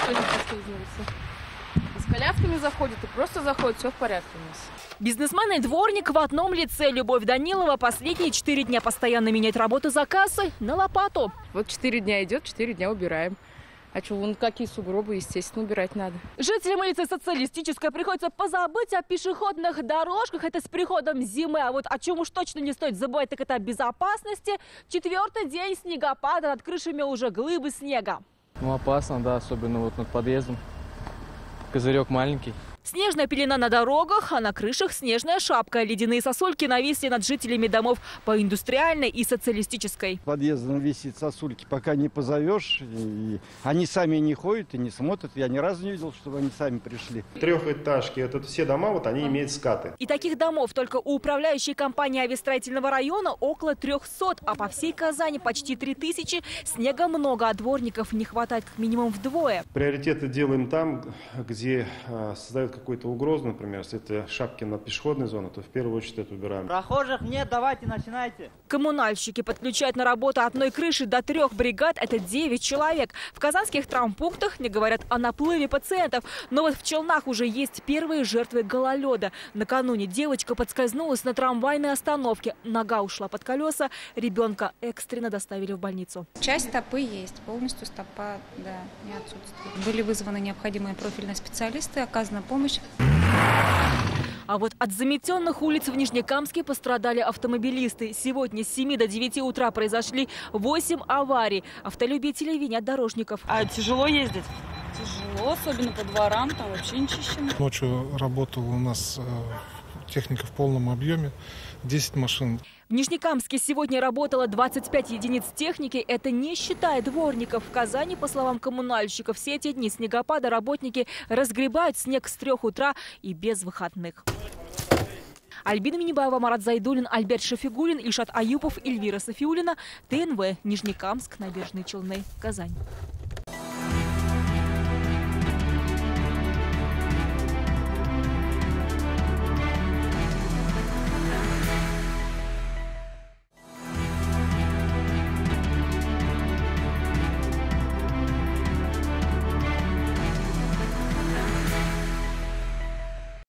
никто не поскользнулся. И с колясками заходят, и просто заходят, все в порядке у нас. Бизнесмен и дворник в одном лице. Любовь Данилова последние 4 дня постоянно меняет работу за кассой на лопату. Вот 4 дня идет, 4 дня убираем. А что, вон какие сугробы, естественно, убирать надо. Жителям улицы Социалистической приходится позабыть о пешеходных дорожках. Это с приходом зимы. А вот о чем уж точно не стоит забывать, так это о безопасности. 4-й день снегопада, над крышами уже глыбы снега. Ну, опасно, да, особенно вот над подъездом. Козырек маленький. Снежная пелена на дорогах, а на крышах снежная шапка. Ледяные сосульки нависли над жителями домов по Индустриальной и Социалистической. Подъездом висит сосульки, пока не позовешь. И они сами не ходят и не смотрят. Я ни разу не видел, чтобы они сами пришли. Трехэтажки, это все дома, вот они имеют скаты. И таких домов только у управляющей компании авиастроительного района около 300, а по всей Казани почти 3000. Снега много, а дворников не хватает как минимум вдвое. Приоритеты делаем там, где создают какую-то угрозу, например, если это шапки на пешеходной зоне, то в первую очередь это убираем. Прохожих нет, давайте начинайте. Коммунальщики подключают на работу одной крыши до 3 бригад, это 9 человек. В казанских травмпунктах не говорят о наплыве пациентов. Но вот в Челнах уже есть первые жертвы гололеда. Накануне девочка подскользнулась на трамвайной остановке. Нога ушла под колеса, ребенка экстренно доставили в больницу. Часть стопы есть, полностью стопа, да, не отсутствует. Были вызваны необходимые профильные специалисты, оказана помощь. А вот от заметенных улиц в Нижнекамске пострадали автомобилисты. Сегодня с 7 до 9 утра произошли 8 аварий. Автолюбители винят дорожников. А тяжело ездить? Тяжело, особенно по дворам, там вообще не чищено. Ночью работала у нас техника в полном объеме, 10 машин. В Нижнекамске сегодня работало 25 единиц техники. Это не считая дворников. В Казани, по словам коммунальщиков, все эти дни снегопада работники разгребают снег с 3 утра и без выходных. Альбина Минибаева, Марат Зайдуллин, Альберт Шафигуллин, Ильшат Аюпов, Эльвира Софиуллина. ТНВ. Нижнекамск. Набережные Челны. Казань.